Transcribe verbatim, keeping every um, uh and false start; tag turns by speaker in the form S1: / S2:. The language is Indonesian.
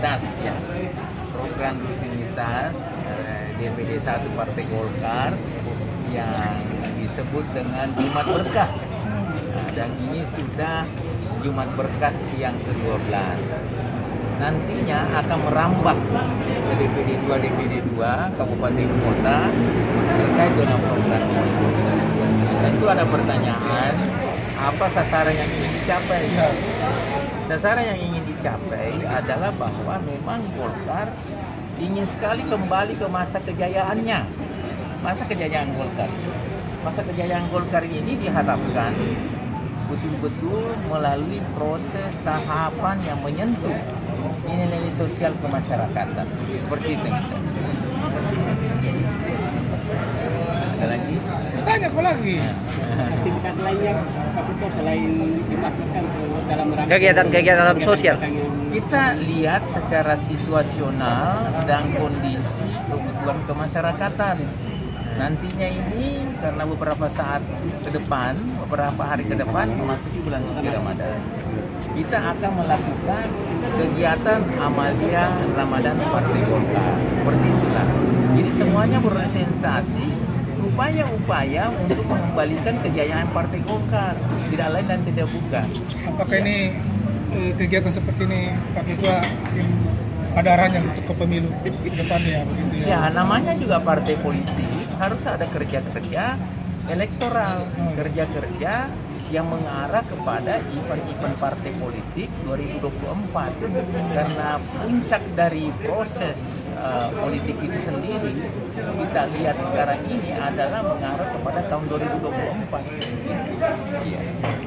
S1: rutinitas ya, program rutinitas eh, D P D satu Partai Golkar yang disebut dengan Jumat Berkah. Nah, dan ini sudah Jumat Berkah yang ke dua belas. Nantinya akan merambah ke D P D dua D P D dua Kabupaten Kota terkait dengan program ini. Tentu ada pertanyaan, apa sasaran yang ingin dicapai? Sasaran yang ingin dicapai adalah bahwa memang Golkar ingin sekali kembali ke masa kejayaannya, masa kejayaan Golkar. Masa kejayaan Golkar ini diharapkan betul-betul melalui proses tahapan yang menyentuh nilai-nilai sosial kemasyarakatan. Seperti itu. Ada lagi?
S2: Tanya kok lagi.
S3: Aktivitas lainnya Pak Ketua selain dilakukan dalam rangka
S4: kegiatan-kegiatan sosial.
S1: Kita lihat secara situasional dan kondisi kebutuhan kemasyarakatan. Nantinya ini karena beberapa saat ke depan, beberapa hari ke depan memasuki bulan suci Ramadan, kita akan melakukan kegiatan amalia Ramadan Partai Golkar. Seperti itulah. Jadi semuanya berrepresentasi upaya-upaya untuk mengembalikan kejayaan Partai Golkar, tidak lain dan tidak bukan.
S2: Apakah ini eh, kegiatan seperti ini Pak Ketua ada arahnya untuk ke pemilu ke depannya begitu ya?
S1: Ya, namanya juga partai politik, harus ada kerja-kerja elektoral, kerja-kerja yang mengarah kepada event-event partai politik dua ribu dua puluh empat. Karena puncak dari proses uh, politik itu sendiri kita lihat sekarang ini adalah mengarah kepada tahun dua ribu dua puluh empat. Iya.